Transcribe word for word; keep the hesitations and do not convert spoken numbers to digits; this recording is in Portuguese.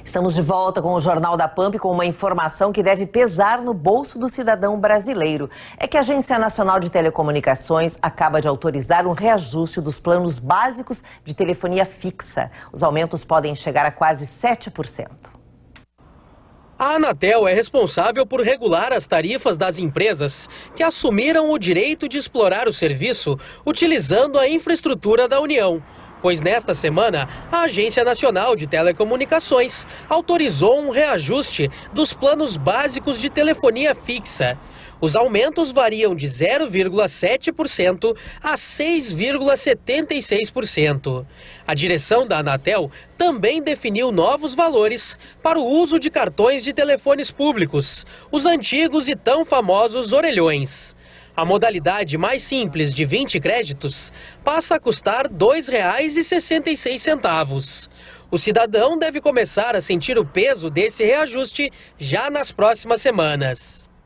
Estamos de volta com o Jornal da Pampa com uma informação que deve pesar no bolso do cidadão brasileiro. É que a Agência Nacional de Telecomunicações acaba de autorizar um reajuste dos planos básicos de telefonia fixa. Os aumentos podem chegar a quase sete por cento. A Anatel é responsável por regular as tarifas das empresas que assumiram o direito de explorar o serviço utilizando a infraestrutura da União. Pois nesta semana, a Agência Nacional de Telecomunicações autorizou um reajuste dos planos básicos de telefonia fixa. Os aumentos variam de zero vírgula sete por cento a seis vírgula setenta e seis por cento. A direção da Anatel também definiu novos valores para o uso de cartões de telefones públicos, os antigos e tão famosos orelhões. A modalidade mais simples de vinte créditos passa a custar dois reais e sessenta e seis centavos. O cidadão deve começar a sentir o peso desse reajuste já nas próximas semanas.